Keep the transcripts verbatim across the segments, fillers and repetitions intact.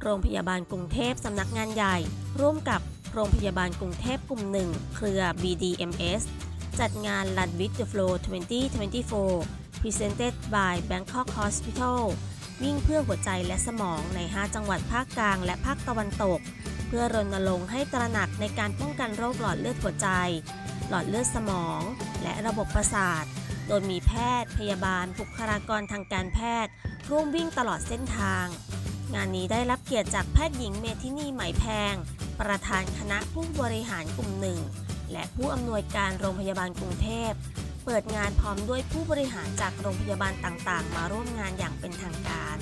โรงพยาบาลกรุงเทพสำนักงานใหญ่ร่วมกับโรงพยาบาลกรุงเทพกลุ่มหนึ่งเครือ บี ดี เอ็ม เอส จัดงาน Run with the Flow สองพันยี่สิบสี่ Presented by Bangkok Hospital วิ่งเพื่อหัวใจและสมองในห้าจังหวัดภาคกลางและภาคตะวันตกเพื่อรณรงค์ให้ตระหนักในการป้องกันโรคหลอดเลือดหัวใจหลอดเลือดสมองและระบบประสาทโดยมีแพทย์พยาบาลบุคลากรทางการแพทย์ร่วมวิ่งตลอดเส้นทางงานนี้ได้รับเกียรติจากแพทย์หญิงเมธินีไหมแพงประธานคณะผู้บริหารกลุ่มหนึ่งและผู้อำนวยการโรงพยาบาลกรุงเทพเปิดงานพร้อมด้วยผู้บริหารจากโรงพยาบาลต่างๆมาร่วมงานอย่างเป็นทางการ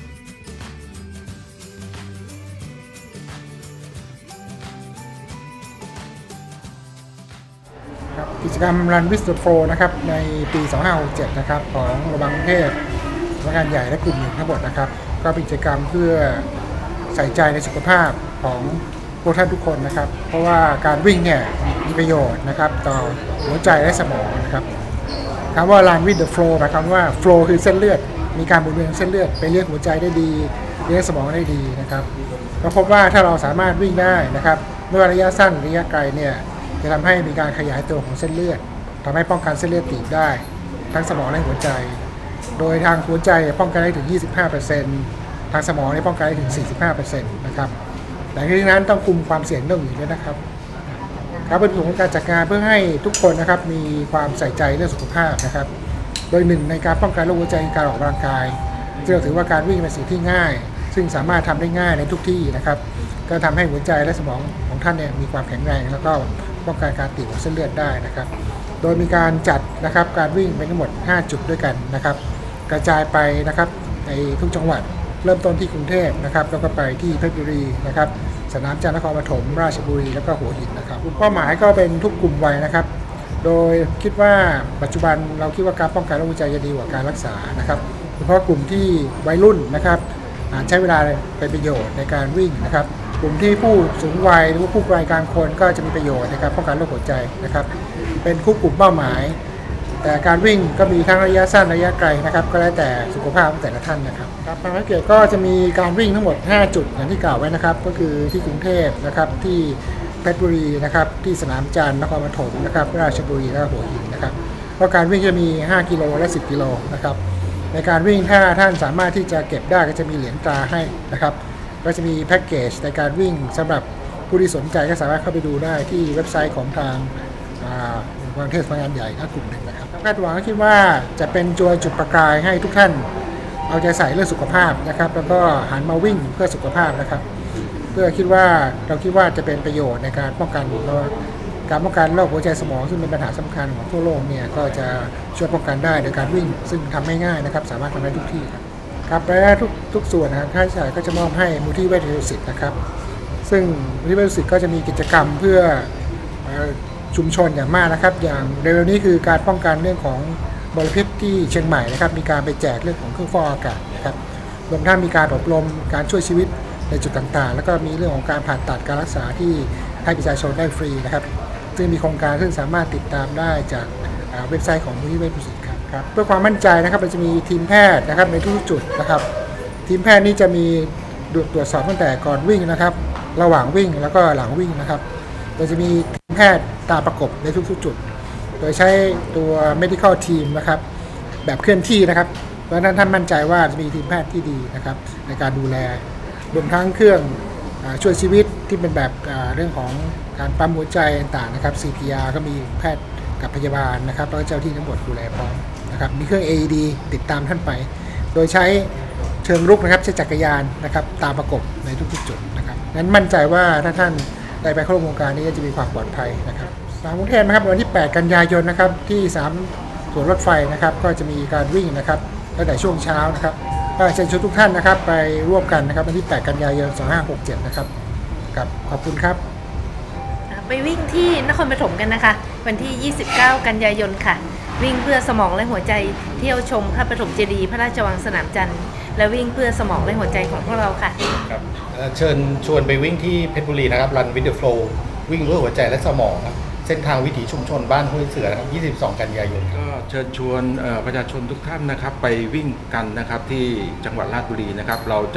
กิจกรรม Run with the Flow นะครับในปี สองพันห้าร้อยหกสิบเจ็ด นะครับของโรงพยาบาลกรุงเทพสำนักงานใหญ่และกลุ่มหนึ่งทั้งหมดนะครับก็เป็นกิจกรรมเพื่อใส่ใจในสุขภาพของพวกท่านทุกคนนะครับเพราะว่าการวิ่งเนี่ยมีประโยชน์นะครับต่อหัวใจและสมองนะครับคำว่า Run with the Flow หมายความว่า flow คือเส้นเลือดมีการหมุนเวียนเส้นเลือดไปเลี้ยงหัวใจได้ดีเลี้ยงสมองได้ดีนะครับก็พบว่าถ้าเราสามารถวิ่งได้นะครับไม่ว่าระยะสั้นระยะไกลเนี่ยจะทำให้มีการขยายตัวของเส้นเลือดทำให้ป้องกันเส้นเลือดตีบได้ทั้งสมองและหัวใจโดยทางหัวใจป้องกันได้ถึง ยี่สิบห้าเปอร์เซ็นต์ ทางสมองได้ป้องกันได้ถึง สี่สิบห้าเปอร์เซ็นต์ นะครับแต่ที่นั้นต้องคุมความเสี่ยงเรื่องอื่นด้วยนะครับครับเป็นผลของการจัดงานเพื่อให้ทุกคนนะครับมีความใส่ใจเรื่องสุขภาพนะครับโดยหนึ่งในการป้องกันโรคหัวใจการออกกำลังกายซึ่งเราถือว่าการวิ่งเป็นสิ่งที่ง่ายซึ่งสามารถทำได้ง่ายในทุกที่นะครับก็ทำให้หัวใจและสมองของท่านเนี่ยมีความแข็งแรงแล้วก็ป้องกันการตีบของเส้นเลือดได้นะครับโดยมีการจัดนะครับการวิ่งเป็นทั้งหมดห้าจุดด้วยกันนะครับกระจายไปนะครับในทุกจังหวัดเริ่มต้นที่กรุงเทพนะครับแล้วก็ไปที่เพชรบุรีนะครับสนามจันทร์นครปฐมราชบุรีแล้วก็หัวหินนะครับเป้าหมายก็เป็นทุกกลุ่มวัยนะครับโดยคิดว่าปัจจุบันเราคิดว่าการป้องกันโรคหัวใจจะดีกว่าการรักษานะครับเฉพาะกลุ่มที่วัยรุ่นนะครับใช้เวลาเป็นประโยชน์ในการวิ่งนะครับกลุ่มที่ผู้สูงวัยหรือว่าผู้วัยกลางคนก็จะมีประโยชน์ในการป้องกันโรคหัวใจนะครับเป็นคู่กลุ่มเป้าหมายแต่การวิ่งก็มีทั้งระยะสั้นระยะไกลนะครับก็แล้วแต่สุขภาพของแต่ละท่านนะครับครับภารกิจก็จะมีการวิ่งทั้งหมดห้าจุดอย่างที่กล่าวไว้นะครับก็คือที่กรุงเทพนะครับที่เพชรบุรีนะครับที่สนามจันทร์นครปฐมนะครับราชบุรีและหัวหินนะครับเพราะการวิ่งจะมีห้ากิโลและสิบกิโลนะครับในการวิ่งถ้าท่านสามารถที่จะเก็บได้ก็จะมีเหรียญตราให้นะครับก็จะมีแพ็กเกจในการวิ่งสำหรับผู้ที่สนใจก็สามารถเข้าไปดูได้ที่เว็บไซต์ของทางกรุงเทพสำนักงานใหญ่กลุ่มหนึ่งนะครับคาดหวังคิดว่าจะเป็นตัวจุดประกายให้ทุกท่านเอาใจใส่เรื่องสุขภาพนะครับแล้วก็หันมาวิ่งเพื่อสุขภาพนะครับเพื่อคิดว่าเราคิดว่าจะเป็นประโยชน์ในการป้องกันการป้องกันโรคหัวใจสมองซึ่งเป็นปัญหาสำคัญของทั่วโลกเนี่ยก็จะช่วยป้องกันได้โดยการวิ่งซึ่งทำง่ายๆนะครับสามารถทำได้ทุกที่ครับครับและทุกทุกส่วนนะครับค่าใช้จ่ายก็จะมอบให้มูลที่เวชดุสิตนะครับซึ่งมูลที่เวชดุสิตก็จะมีกิจกรรมเพื่อชุมชนอย่างมากนะครับอย่างเร็วๆนี้คือการป้องกันเรื่องของมลพิษที่เชียงใหม่นะครับมีการไปแจกเรื่องของเครื่องฟอกอากาศนะครับรวมทั้งมีการอบรมการช่วยชีวิตในจุดต่างๆแล้วก็มีเรื่องของการผ่าตัดการรักษาที่ให้ประชาชนได้ฟรีนะครับซึ่งมีโครงการซึ่งสามารถติดตามได้จากเว็บไซต์ของมูลที่เวชดุสิตครับเพื่อความมั่นใจนะครับมันจะมีทีมแพทย์นะครับในทุกจุดนะครับทีมแพทย์นี้จะมีตรวจสอบตั้งแต่ก่อนวิ่งนะครับระหว่างวิ่งแล้วก็หลังวิ่งนะครับโดยจะมีทีมแพทย์ตามประกบในทุกๆจุดโดยใช้ตัว medical team นะครับแบบเคลื่อนที่นะครับเพราะฉะนั้นท่านมั่นใจว่าจะมีทีมแพทย์ที่ดีนะครับในการดูแลรวมทั้งเครื่องช่วยชีวิตที่เป็นแบบเรื่องของการปั๊มหัวใจต่างๆนะครับ ซี พี อาร์ ก็มีแพทย์กับพยาบาลนะครับแล้วก็เจ้าที่ทั้งหมดดูแลพร้อมนะครับมีเครื่อง เอ อี ดี ติดตามท่านไปโดยใช้เชิงรุกนะครับใช้จักรยานนะครับตามประกบในทุกๆจุดนะครับนั้นมั่นใจว่าถ้าท่านได้ไปเข้าร่วมโครงการนี้จะมีความปลอดภัยนะครับสามกรุงเทพนะครับวันที่แปดกันยายนนะครับที่สามสวนรถไฟนะครับก็จะมีการวิ่งนะครับตั้งแต่ช่วงเช้านะครับก็เชิญชวนทุกท่านนะครับไปร่วมกันนะครับวันที่แปดกันยายนสองพันห้าร้อยหกสิบเจ็ดนะครับครับขอบคุณครับไปวิ่งที่นครปฐมกันนะคะวันที่ยี่สิบเก้ากันยายนค่ะวิ่งเพื่อสมองและหัวใจเที่ยวชมพระปฐมเจดีย์พระราชวังสนามจันทร์และวิ่งเพื่อสมองและหัวใจของพวกเราค่ะครับเชิญชวนไปวิ่งที่เพชรบุรีนะครับ Run with the Flow วิ่งเพื่อหัวใจและสมองครับเส้นทางวิถีชุมชนบ้านห้วยเสือนะครับยี่สิบสองกันยายนก็เชิญชวนประชาชนทุกท่านนะครับไปวิ่งกันนะครับที่จังหวัดราชบุรีนะครับเราจะ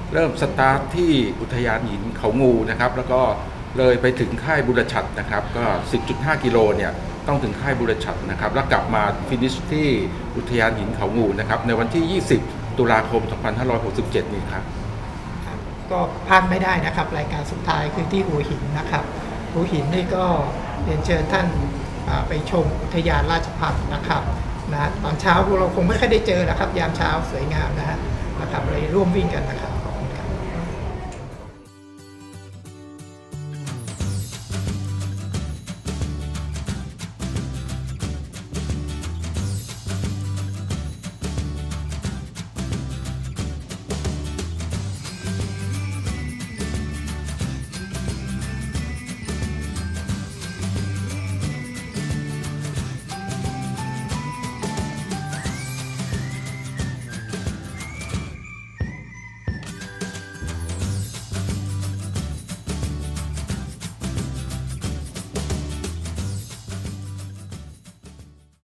เริ่มสตาร์ทที่อุทยานหินเขางูนะครับแล้วก็เลยไปถึงค่ายบุรชัดนะครับก็ สิบจุดห้า กิโลเนี่ยต้องถึงค่ายบุรชัดนะครับแล้วกลับมาฟินิชที่อุทยานหินเขางูนะครับในวันที่ ยี่สิบ ตุลาคม สองพันห้าร้อยหกสิบเจ็ด นี้ครับก็พลาดไม่ได้นะครับรายการสุดท้ายคือที่หัวหินนะครับหัวหินนี่ก็เรียนเชิญท่านไปชมอุทยานราชพักษ์นะครับนะตอนเช้าพวกเราคงไม่ค่อยได้เจอนะครับยามเช้าสวยงามนะฮะนะครับเลยร่วมวิ่งกันนะครับ